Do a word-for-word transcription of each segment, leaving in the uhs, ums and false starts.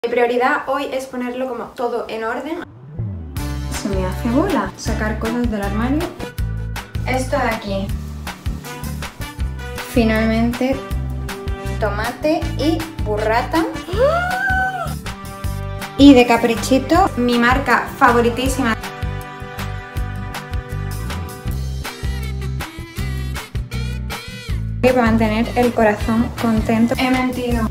Mi prioridad hoy es ponerlo como todo en orden. Se me hace bola sacar cosas del armario. Esto de aquí. Finalmente, tomate y burrata. Y de Caprichito, mi marca favoritísima. Para mantener el corazón contento. He mentido.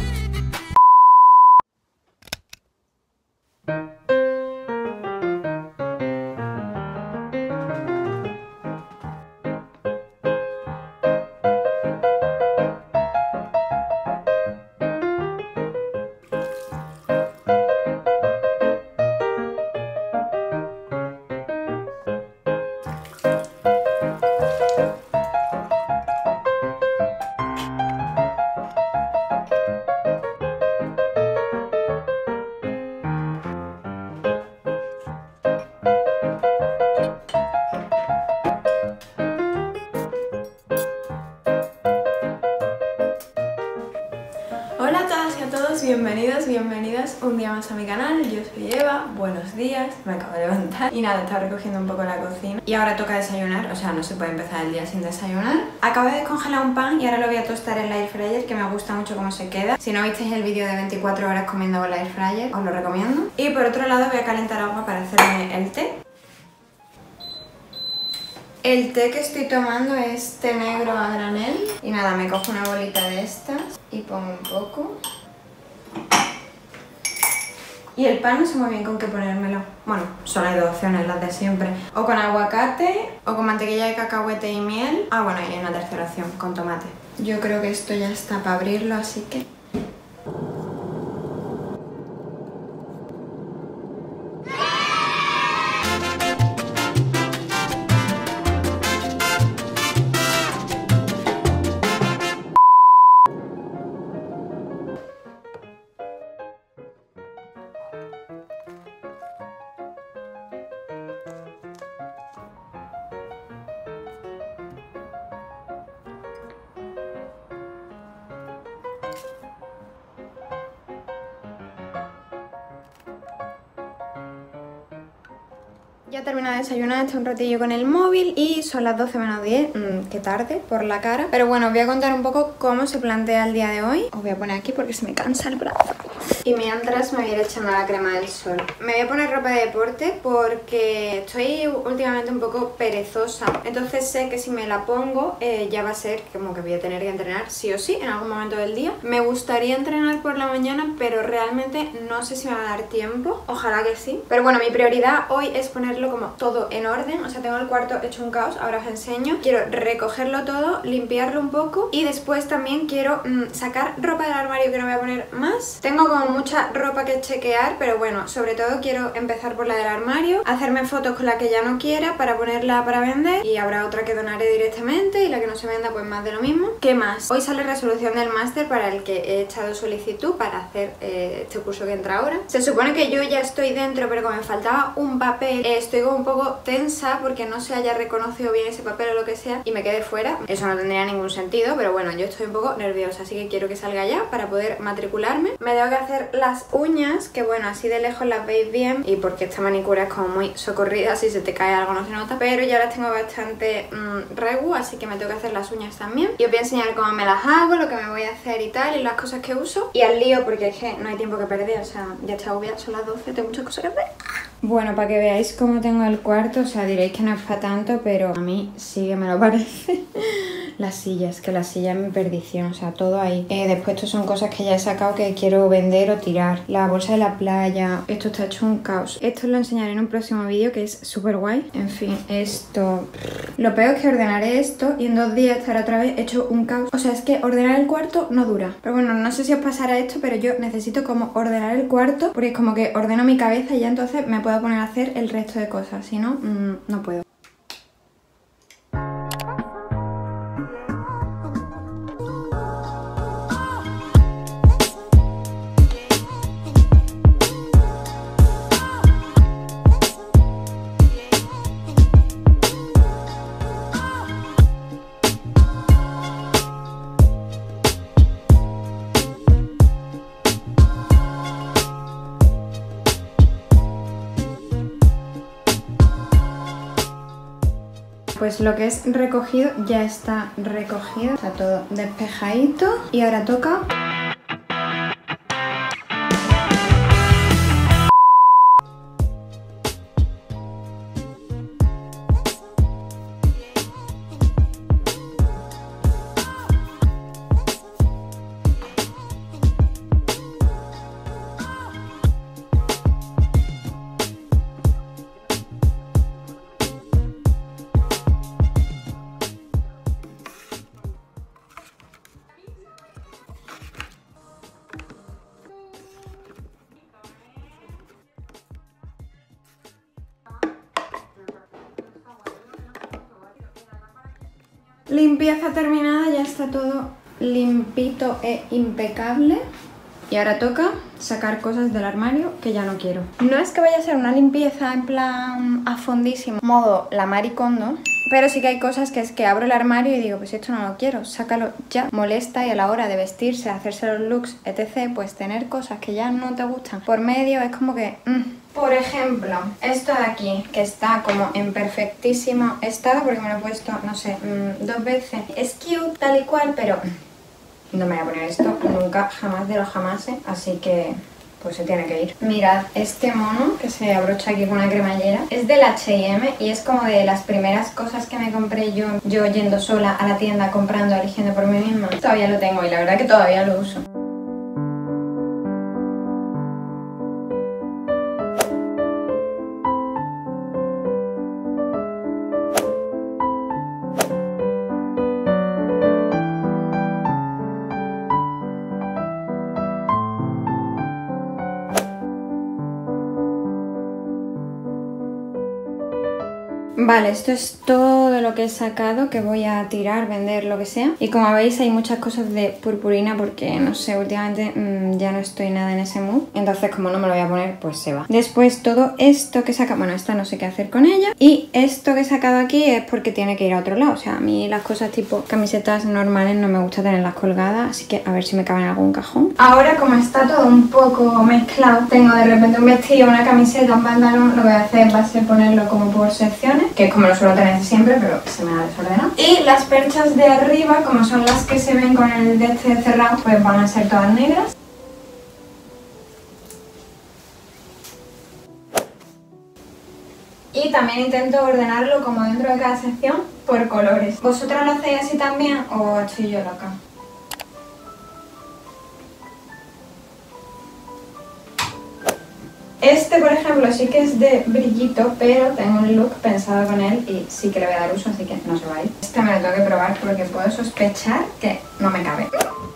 Hola a todas y a todos, bienvenidos, bienvenidas un día más a mi canal. Yo soy Eva, buenos días, me acabo de levantar y nada, estaba recogiendo un poco la cocina y ahora toca desayunar, o sea, no se puede empezar el día sin desayunar. Acabo de descongelar un pan y ahora lo voy a tostar en la air fryer, que me gusta mucho cómo se queda. Si no visteis el vídeo de veinticuatro horas comiendo con la air fryer, os lo recomiendo. Y por otro lado voy a calentar agua para hacerme el té. El té que estoy tomando es té negro a granel. Y nada, me cojo una bolita de estas y pongo un poco. Y el pan no sé muy bien con qué ponérmelo. Bueno, solo hay dos opciones, las de siempre. O con aguacate, o con mantequilla de cacahuete y miel. Ah, bueno, y hay una tercera opción, con tomate. Yo creo que esto ya está para abrirlo, así que... Ya he terminado de desayunar, estoy un ratillo con el móvil y son las doce menos diez, mmm, qué tarde por la cara. Pero bueno, os voy a contar un poco cómo se plantea el día de hoy. Os voy a poner aquí porque se me cansa el brazo. Y mientras me voy a ir echando la crema del sol. Me voy a poner ropa de deporte porque estoy últimamente un poco perezosa. Entonces sé que si me la pongo eh, ya va a ser como que voy a tener que entrenar sí o sí en algún momento del día. Me gustaría entrenar por la mañana, pero realmente no sé si me va a dar tiempo. Ojalá que sí. Pero bueno, mi prioridad hoy es ponerlo como todo en orden. O sea, tengo el cuarto hecho un caos, ahora os enseño. Quiero recogerlo todo, limpiarlo un poco y después también quiero mmm, sacar ropa del armario que no voy a poner más. Tengo como mucha ropa que chequear, pero bueno, sobre todo quiero empezar por la del armario, hacerme fotos con la que ya no quiera para ponerla para vender y habrá otra que donaré directamente y la que no se venda pues más de lo mismo. ¿Qué más? Hoy sale resolución del máster para el que he echado solicitud para hacer eh, este curso que entra ahora. Se supone que yo ya estoy dentro, pero como me faltaba un papel, eh, estoy como un poco tensa porque no se haya reconocido bien ese papel o lo que sea y me quedé fuera. Eso no tendría ningún sentido, pero bueno, yo estoy un poco nerviosa, así que quiero que salga ya para poder matricularme. Me tengo que hacer las uñas, que bueno, así de lejos las veis bien y porque esta manicura es como muy socorrida, si se te cae algo no se nota, pero ya las tengo bastante mmm, regu, así que me tengo que hacer las uñas también. Y os voy a enseñar cómo me las hago, lo que me voy a hacer y tal, y las cosas que uso. Y al lío, porque es que no hay tiempo que perder, o sea, ya estoy agobiada, son las doce, tengo muchas cosas que hacer. Bueno, para que veáis cómo tengo el cuarto, o sea, diréis que no es para tanto, pero a mí sí que me lo parece. Las sillas, que la silla es mi perdición, o sea, todo ahí. Eh, después estos son cosas que ya he sacado que quiero vender o tirar. La bolsa de la playa, esto está hecho un caos. Esto lo enseñaré en un próximo vídeo que es súper guay. En fin, esto... Lo peor es que ordenaré esto y en dos días estará otra vez hecho un caos. O sea, es que ordenar el cuarto no dura. Pero bueno, no sé si os pasará esto, pero yo necesito como ordenar el cuarto porque es como que ordeno mi cabeza y ya entonces me puedo poner a hacer el resto de cosas. Si no, mmm, no puedo. Pues lo que es recogido ya está recogido. Está todo despejadito. Y ahora toca... Limpieza terminada, ya está todo limpito e impecable. Y ahora toca sacar cosas del armario que ya no quiero. No es que vaya a ser una limpieza en plan a fondísimo, modo la Marie Kondo, pero sí que hay cosas que es que abro el armario y digo, pues esto no lo quiero, sácalo ya. Molesta y a la hora de vestirse, hacerse los looks, etcétera, pues tener cosas que ya no te gustan por medio es como que... Mm. Por ejemplo, esto de aquí, que está como en perfectísimo estado, porque me lo he puesto, no sé, mmm, dos veces. Es cute tal y cual, pero no me voy a poner esto nunca, jamás de los jamases, así que pues se tiene que ir. Mirad, este mono que se abrocha aquí con una cremallera es del H y M y es como de las primeras cosas que me compré yo, yo yendo sola a la tienda, comprando, eligiendo por mí misma. Todavía lo tengo y la verdad que todavía lo uso. Vale, esto es todo lo que he sacado, que voy a tirar, vender, lo que sea. Y como veis hay muchas cosas de purpurina porque, no sé, últimamente mmm, ya no estoy nada en ese mood. Entonces como no me lo voy a poner, pues se va. Después todo esto que he sacado, bueno, esta no sé qué hacer con ella. Y esto que he sacado aquí es porque tiene que ir a otro lado. O sea, a mí las cosas tipo camisetas normales no me gusta tenerlas colgadas, así que a ver si me caben en algún cajón. Ahora como está todo un poco mezclado, tengo de repente un vestido, una camiseta, un pantalón, lo que voy a hacer va a ser ponerlo como por secciones, que es como lo suelo tener siempre, pero se me ha desordenado. Y las perchas de arriba, como son las que se ven con el de este cerrado, pues van a ser todas negras. Y también intento ordenarlo como dentro de cada sección por colores. ¿Vosotros lo hacéis así también o estoy yo loca? Este, por ejemplo, sí que es de brillito, pero tengo un look pensado con él y sí que le voy a dar uso, así que no se va a ir. Este me lo tengo que probar porque puedo sospechar que no me cabe.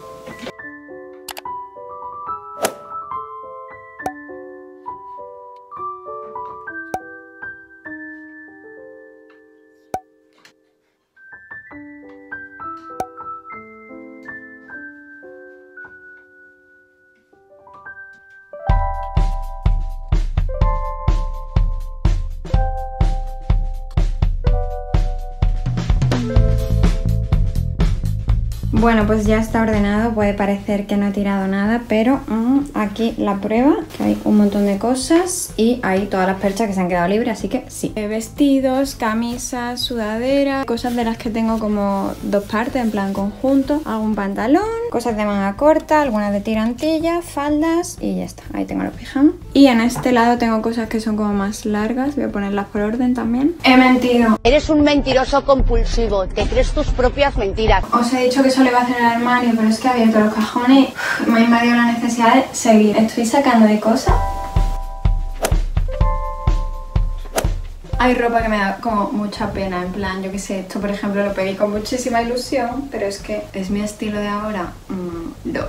Bueno, pues ya está ordenado, puede parecer que no he tirado nada, pero mmm, aquí la prueba, que hay un montón de cosas y hay todas las perchas que se han quedado libres, así que sí. Vestidos, camisas, sudaderas, cosas de las que tengo como dos partes, en plan conjunto, algún pantalón, cosas de manga corta, algunas de tirantilla, faldas y ya está, ahí tengo los pijamas. Y en este lado tengo cosas que son como más largas, voy a ponerlas por orden también. He mentido. Eres un mentiroso compulsivo, te crees tus propias mentiras. Os he dicho que eso le va a hacer el armario, pero es que he abierto los cajones y me ha invadido la necesidad de seguir. Estoy sacando de cosas. Hay ropa que me da como mucha pena, en plan, yo qué sé, esto por ejemplo lo pedí con muchísima ilusión, pero es que es mi estilo de ahora. Mm, no.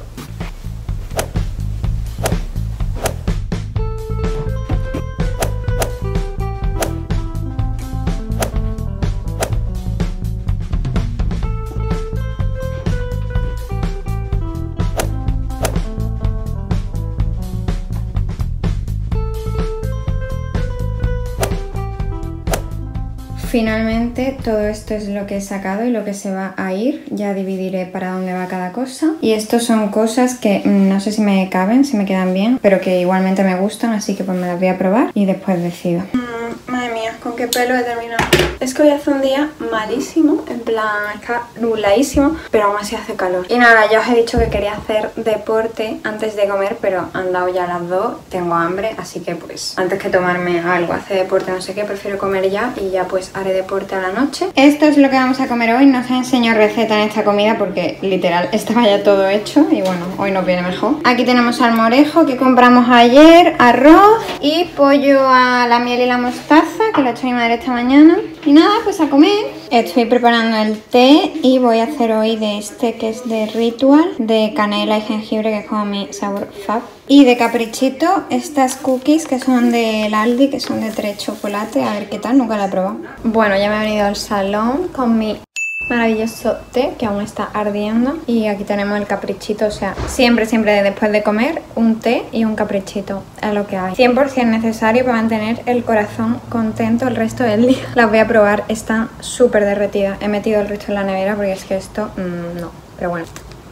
Finalmente todo esto es lo que he sacado y lo que se va a ir. Ya dividiré para dónde va cada cosa. Y estos son cosas que no sé si me caben, si me quedan bien, pero que igualmente me gustan, así que pues me las voy a probar y después decido. Mm, madre mía, mía, con qué pelo he terminado. Es que hoy hace un día malísimo, en plan, está nubladísimo, pero aún así hace calor. Y nada, ya os he dicho que quería hacer deporte antes de comer, pero han dado ya las dos, tengo hambre, así que pues antes que tomarme algo, hacer deporte, no sé qué, prefiero comer ya y ya pues haré deporte a la noche. Esto es lo que vamos a comer hoy, no os enseño receta en esta comida porque literal estaba ya todo hecho y bueno, hoy nos viene mejor. Aquí tenemos salmorejo que compramos ayer, arroz y pollo a la miel y la mostaza que lo ha hecho mi madre esta mañana. Y nada, pues a comer. Estoy preparando el té y voy a hacer hoy de este que es de Ritual, de canela y jengibre, que es como mi sabor fab. Y de caprichito, estas cookies que son del Aldi, que son de tres chocolate. A ver qué tal, nunca la he probado. Bueno, ya me he venido al salón con mi maravilloso té que aún está ardiendo. Y aquí tenemos el caprichito, o sea, siempre, siempre después de comer un té y un caprichito es lo que hay. cien por cien necesario para mantener el corazón contento el resto del día. Las voy a probar, están súper derretidas. He metido el resto en la nevera porque es que esto, mmm, no, pero bueno.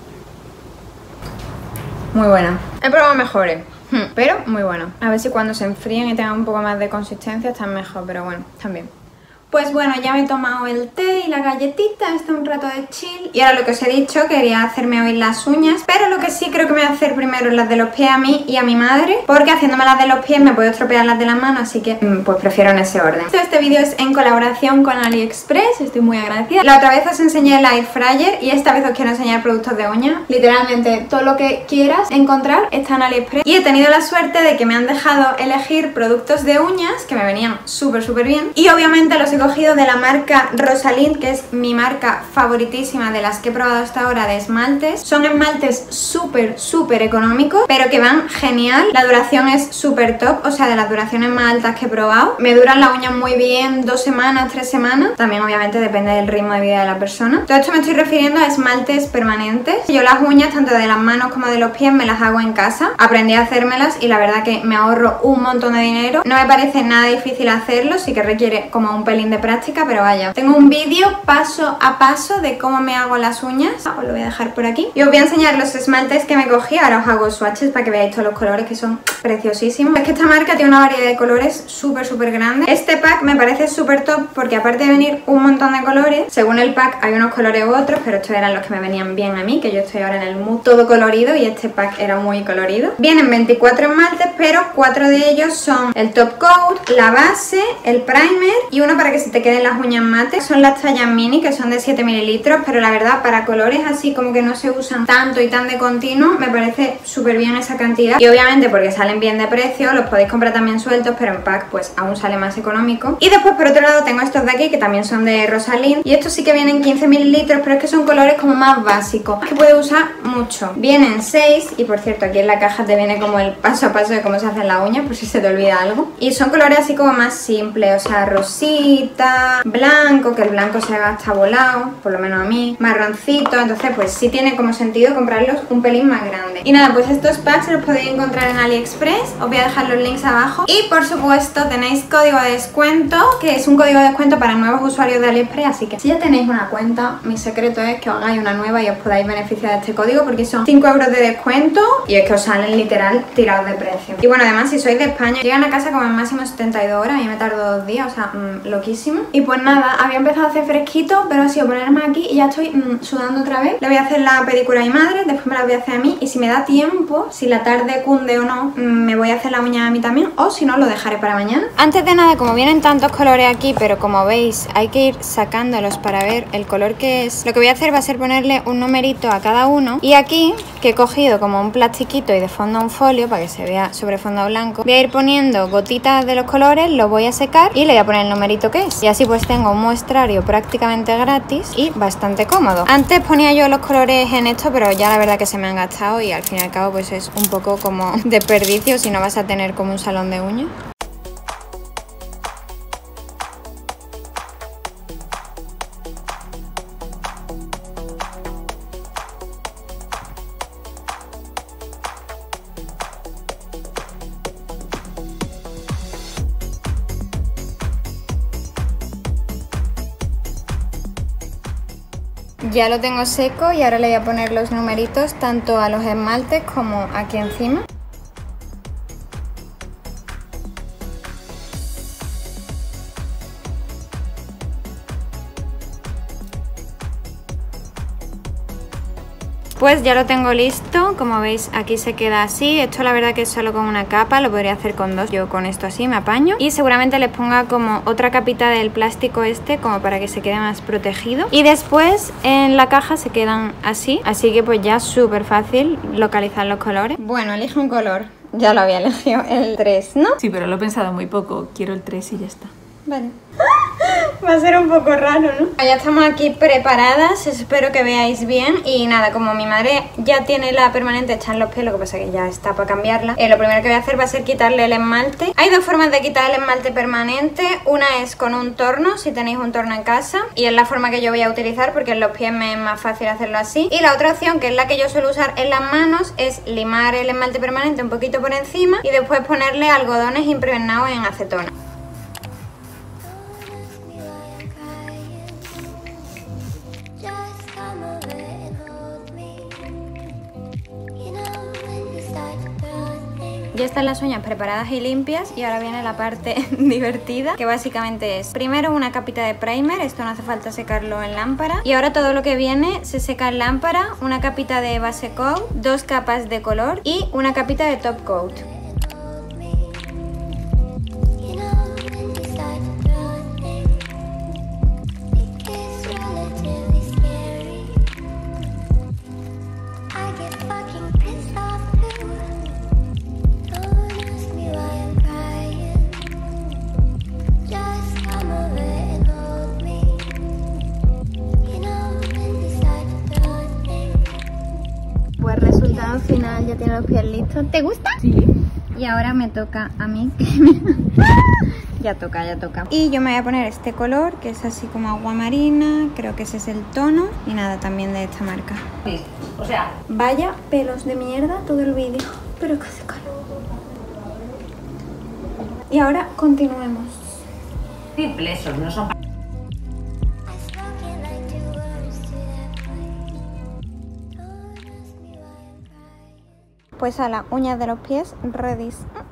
Muy buena. He probado mejores, pero muy bueno. A ver si cuando se enfríen y tengan un poco más de consistencia están mejor, pero bueno, están bien. Pues bueno, ya me he tomado el té y la galletita, está un rato de chill. Y ahora lo que os he dicho, quería hacerme hoy las uñas, pero lo que sí creo que me voy a hacer primero las de los pies a mí y a mi madre, porque haciéndome las de los pies me puedo estropear las de las manos, así que pues prefiero en ese orden. Este vídeo es en colaboración con AliExpress, estoy muy agradecida. La otra vez os enseñé el air fryer y esta vez os quiero enseñar productos de uñas. Literalmente todo lo que quieras encontrar está en AliExpress. Y he tenido la suerte de que me han dejado elegir productos de uñas que me venían súper súper bien. Y obviamente los he cogido de la marca Rosalind, que es mi marca favoritísima de las que he probado hasta ahora de esmaltes. Son esmaltes súper súper económicos, pero que van genial. La duración es súper top, o sea, de las duraciones más altas que he probado. Me duran las uñas muy bien, dos semanas, tres semanas. También obviamente depende del ritmo de vida de la persona. Todo esto me estoy refiriendo a esmaltes permanentes. Yo las uñas, tanto de las manos como de los pies, me las hago en casa. Aprendí a hacérmelas y la verdad que me ahorro un montón de dinero. No me parece nada difícil hacerlo, sí que requiere como un pelín de práctica, pero vaya. Tengo un vídeo paso a paso de cómo me hago las uñas. Os lo voy a dejar por aquí. Y os voy a enseñar los esmaltes que me cogí. Ahora os hago swatches para que veáis todos los colores, que son preciosísimos. Es que esta marca tiene una variedad de colores súper súper grande. Este pack me parece súper top porque aparte de venir un montón de colores, según el pack hay unos colores u otros, pero estos eran los que me venían bien a mí, que yo estoy ahora en el mood todo colorido y este pack era muy colorido. Vienen veinticuatro esmaltes, pero cuatro de ellos son el top coat, la base, el primer y uno para que se te queden las uñas mates. Son las tallas mini, que son de siete mililitros, pero la verdad para colores así como que no se usan tanto y tan de continuo, me parece súper bien esa cantidad. Y obviamente porque salen bien de precio, los podéis comprar también sueltos, pero en pack pues aún sale más económico. Y después por otro lado tengo estos de aquí, que también son de Rosalind, y estos sí que vienen quince mililitros, pero es que son colores como más básicos, que puedes usar mucho. Vienen seis, y por cierto aquí en la caja te viene como el paso a paso de cómo se hacen las uñas, por si se te olvida algo. Y son colores así como más simples, o sea, rosita, blanco, que el blanco se haga hasta volado, por lo menos a mí, marroncito, entonces pues sí tiene como sentido comprarlos un pelín más grande. Y nada, pues estos packs los podéis encontrar en AliExpress, os voy a dejar los links abajo. Y por supuesto tenéis código de descuento, que es un código de descuento para nuevos usuarios de AliExpress, así que si ya tenéis una cuenta, mi secreto es que os hagáis una nueva y os podáis beneficiar de este código, porque son cinco euros de descuento y es que os salen literal tirados de precio. Y bueno, además si sois de España, llegan a casa como en máximo setenta y dos horas y me tardo dos días, o sea, mmm, loquísimo. Y pues nada, había empezado a hacer fresquito, pero ha sido ponerme aquí y ya estoy mmm, sudando otra vez. Le voy a hacer la pedicura a mi madre, después me la voy a hacer a mí y si me da tiempo, si la tarde cunde o no, mmm, me voy a hacer la uña a mí también, o si no, lo dejaré para mañana. Antes de nada, como vienen tantos colores aquí, pero como veis hay que ir sacándolos para ver el color que es, lo que voy a hacer va a ser ponerle un numerito a cada uno. Y aquí, que he cogido como un plastiquito y de fondo un folio para que se vea sobre fondo blanco, voy a ir poniendo gotitas de los colores, lo voy a secar y le voy a poner el numerito que es. Y así pues tengo un muestrario prácticamente gratis y bastante cómodo. Antes ponía yo los colores en esto, pero ya la verdad que se me han gastado y al fin y al cabo pues es un poco como desperdicio si no vas a tener como un salón de uñas. Ya lo tengo seco y ahora le voy a poner los numeritos tanto a los esmaltes como aquí encima. . Después ya lo tengo listo, como veis aquí se queda así. Esto la verdad que es solo con una capa, lo podría hacer con dos. Yo con esto así me apaño. Y seguramente les ponga como otra capita del plástico este, como para que se quede más protegido. Y después en la caja se quedan así. Así que pues ya súper fácil localizar los colores. Bueno, elige un color. Ya lo había elegido, el tres, ¿no? Sí, pero lo he pensado muy poco. Quiero el tres y ya está. Vale. Va a ser un poco raro, ¿no? Ya estamos aquí preparadas, espero que veáis bien. Y nada, como mi madre ya tiene la permanente hecha en los pies, lo que pasa que ya está para cambiarla, eh, lo primero que voy a hacer va a ser quitarle el esmalte. Hay dos formas de quitar el esmalte permanente. Una es con un torno, si tenéis un torno en casa, y es la forma que yo voy a utilizar porque en los pies me es más fácil hacerlo así. Y la otra opción, que es la que yo suelo usar en las manos, es limar el esmalte permanente un poquito por encima y después ponerle algodones impregnados en acetona. Ya están las uñas preparadas y limpias y ahora viene la parte divertida, que básicamente es primero una capita de primer, esto no hace falta secarlo en lámpara, y ahora todo lo que viene se seca en lámpara, una capita de base coat, dos capas de color y una capita de top coat. Al final ya tiene los pies listos. ¿Te gusta? Sí. Y ahora me toca a mí. Ya toca, ya toca. Y yo me voy a poner este color, que es así como agua marina. Creo que ese es el tono. Y nada, también de esta marca. O sea... Vaya pelos de mierda todo el vídeo. Pero que hace calor. Y ahora continuemos. Simplesos, no son... Pues a las uñas de los pies, ready.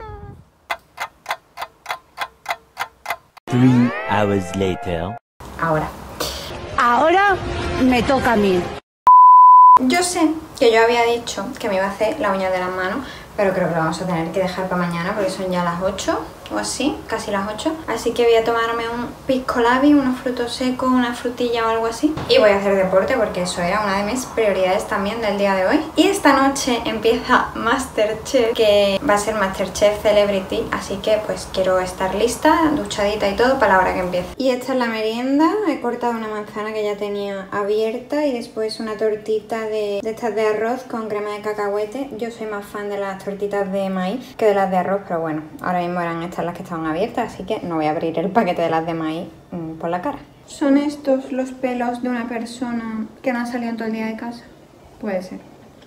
Three hours later. Ahora. Ahora me toca a mí. Yo sé que yo había dicho que me iba a hacer la uña de las manos, pero creo que lo vamos a tener que dejar para mañana porque son ya las ocho o así, casi las ocho. Así que voy a tomarme un pisco labi, unos frutos secos, una frutilla o algo así. Y voy a hacer deporte porque eso era una de mis prioridades también del día de hoy. Y esta noche empieza Masterchef, que va a ser Masterchef Celebrity. Así que pues quiero estar lista, duchadita y todo para la hora que empiece. Y esta es la merienda. He cortado una manzana que ya tenía abierta y después una tortita de, de estas de arroz con crema de cacahuete. Yo soy más fan de las tortitas de maíz que de las de arroz, pero bueno, ahora mismo eran estas las que estaban abiertas, así que no voy a abrir el paquete de las de maíz mmm, por la cara. ¿Son estos los pelos de una persona que no ha salido en todo el día de casa? Puede ser.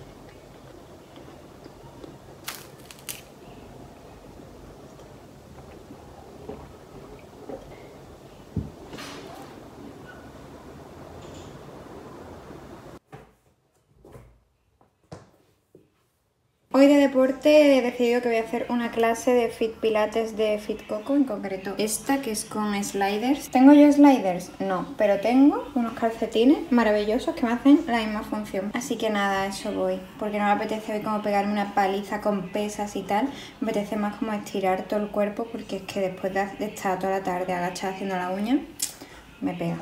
Hoy de deporte he decidido que voy a hacer una clase de Fit Pilates de Fit Coco, en concreto esta que es con sliders. ¿Tengo yo sliders? No, pero tengo unos calcetines maravillosos que me hacen la misma función. Así que nada, a eso voy, porque no me apetece hoy como pegarme una paliza con pesas y tal. Me apetece más como estirar todo el cuerpo porque es que después de estar toda la tarde agachada haciendo la uña, me pega.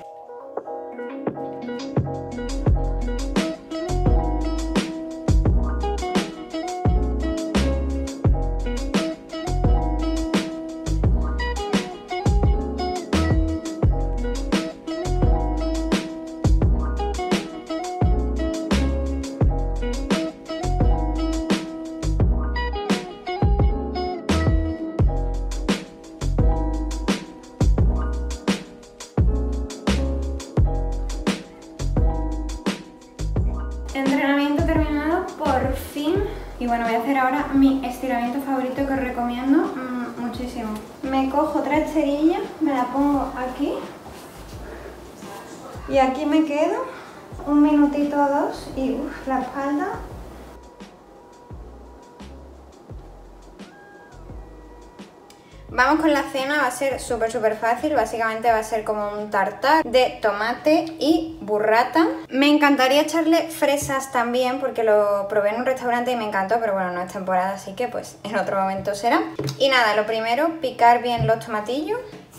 Entrenamiento terminado por fin. Y bueno, voy a hacer ahora mi estiramiento favorito que os recomiendo mmm, muchísimo. Me cojo tres cerillas, me la pongo aquí y aquí me quedo un minutito o dos y uff, la espalda. Vamos con la cena, va a ser súper súper fácil, básicamente va a ser como un tartar de tomate y burrata. Me encantaría echarle fresas también porque lo probé en un restaurante y me encantó, pero bueno, no es temporada, así que pues en otro momento será. Y nada, lo primero, picar bien los tomatillos.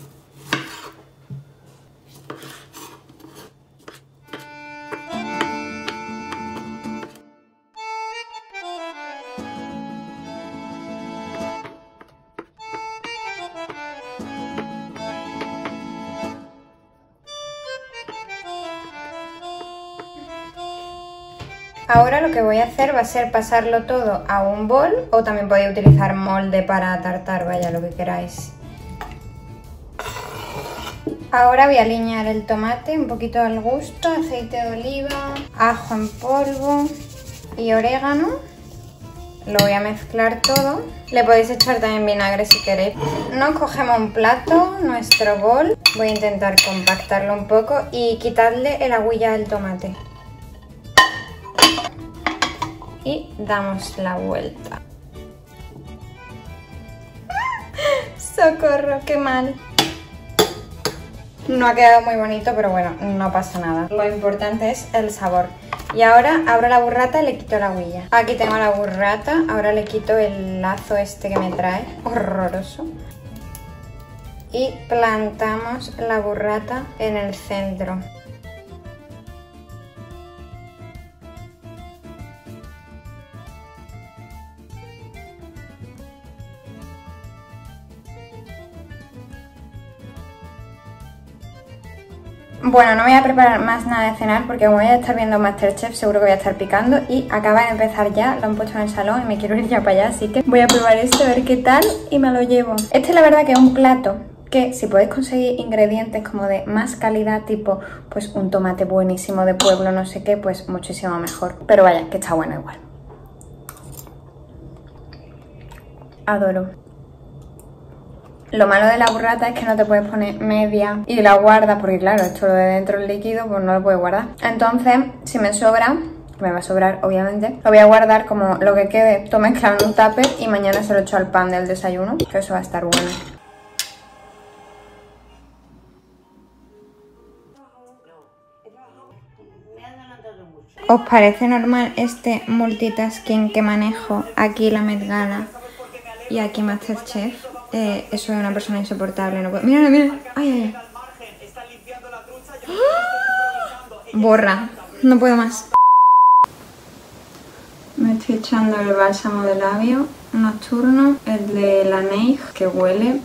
Ahora lo que voy a hacer va a ser pasarlo todo a un bol, o también podéis utilizar molde para tartar, vaya, lo que queráis. Ahora voy a aliñar el tomate, un poquito al gusto, aceite de oliva, ajo en polvo y orégano. Lo voy a mezclar todo. Le podéis echar también vinagre si queréis. Nos cogemos un plato, nuestro bol. Voy a intentar compactarlo un poco y quitarle el agüilla del tomate. Y damos la vuelta. ¡Socorro! ¡Qué mal! No ha quedado muy bonito, pero bueno, no pasa nada. Lo importante es el sabor. Y ahora abro la burrata y le quito la agüilla. Aquí tengo la burrata, ahora le quito el lazo este que me trae. Horroroso. Y plantamos la burrata en el centro. Bueno, no me voy a preparar más nada de cenar porque como voy a estar viendo Masterchef seguro que voy a estar picando y acaba de empezar ya, lo han puesto en el salón y me quiero ir ya para allá, así que voy a probar esto a ver qué tal y me lo llevo. Este la verdad que es un plato que si podéis conseguir ingredientes como de más calidad, tipo pues un tomate buenísimo de pueblo, no sé qué, pues muchísimo mejor. Pero vaya, que está bueno igual. Adoro. Lo malo de la burrata es que no te puedes poner media y la guardas porque claro, esto lo de dentro el líquido pues no lo puedes guardar. Entonces, si me sobra, me va a sobrar obviamente, lo voy a guardar como lo que quede, todo mezclado en un tupper y mañana se lo echo al pan del desayuno, que eso va a estar bueno. ¿Os parece normal este multitasking que manejo aquí la Met Gala y aquí Masterchef? Eh, eso es una persona insoportable, no puedo... Mira, mira, ay, ay, ay. ¡Ah! Borra, no puedo más. Me estoy echando el bálsamo de labio nocturno, el de la Neige, que huele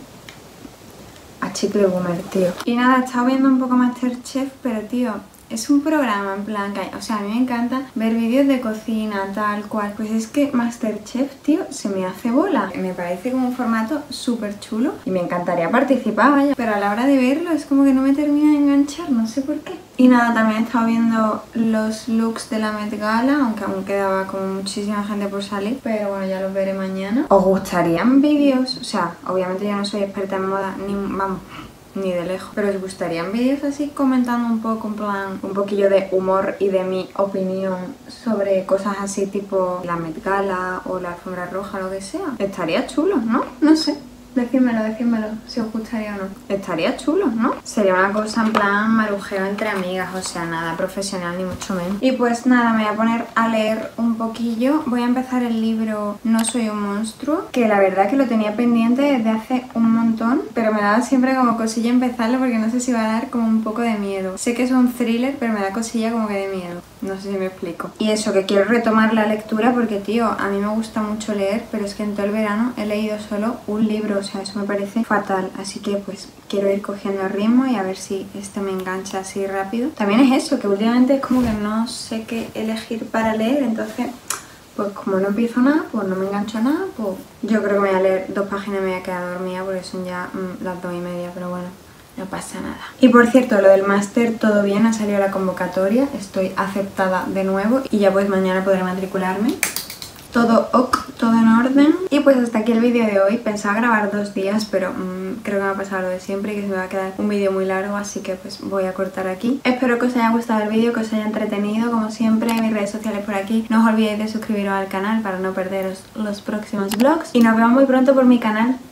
a chicle boomer, tío. Y nada, he estado viendo un poco Masterchef, pero tío, es un programa en plan que, o sea, a mí me encanta ver vídeos de cocina, tal cual. Pues es que Masterchef, tío, se me hace bola. Me parece como un formato súper chulo y me encantaría participar, vaya. Pero a la hora de verlo es como que no me termina de enganchar, no sé por qué. Y nada, también he estado viendo los looks de la Met Gala, aunque aún quedaba como muchísima gente por salir. Pero bueno, ya los veré mañana. ¿Os gustarían vídeos? O sea, obviamente yo no soy experta en moda, ni, vamos... ni de lejos, pero os gustarían vídeos así comentando un poco, en plan, un poquillo de humor y de mi opinión sobre cosas así tipo la Met Gala o la alfombra roja, lo que sea? Estaría chulo, ¿no? No sé. Decídmelo, decídmelo, si os gustaría o no. Estaría chulo, ¿no? Sería una cosa en plan marujeo entre amigas, o sea, nada profesional ni mucho menos. Y pues nada, me voy a poner a leer un poquillo. Voy a empezar el libro No soy un monstruo, que la verdad que lo tenía pendiente desde hace un montón, pero me daba siempre como cosilla empezarlo porque no sé si va a dar como un poco de miedo. Sé que es un thriller, pero me da cosilla como que de miedo. No sé si me explico. Y eso, que quiero retomar la lectura porque, tío, a mí me gusta mucho leer, pero es que en todo el verano he leído solo un libro, o sea, eso me parece fatal. Así que pues quiero ir cogiendo ritmo y a ver si este me engancha así rápido. También es eso, que últimamente es como que no sé qué elegir para leer, entonces pues como no empiezo nada, pues no me engancho a nada, pues yo creo que me voy a leer dos páginas y me voy a quedar dormida porque son ya mmm, las dos y media, pero bueno, no pasa nada. Y por cierto, lo del máster todo bien, ha salido la convocatoria, estoy aceptada de nuevo y ya pues mañana podré matricularme. Todo ok, todo en orden. Y pues hasta aquí el vídeo de hoy. Pensaba grabar dos días, pero mmm, creo que me ha pasado lo de siempre y que se me va a quedar un vídeo muy largo, así que pues voy a cortar aquí. Espero que os haya gustado el vídeo, que os haya entretenido, como siempre, en mis redes sociales por aquí. No os olvidéis de suscribiros al canal para no perderos los próximos vlogs. Y nos vemos muy pronto por mi canal.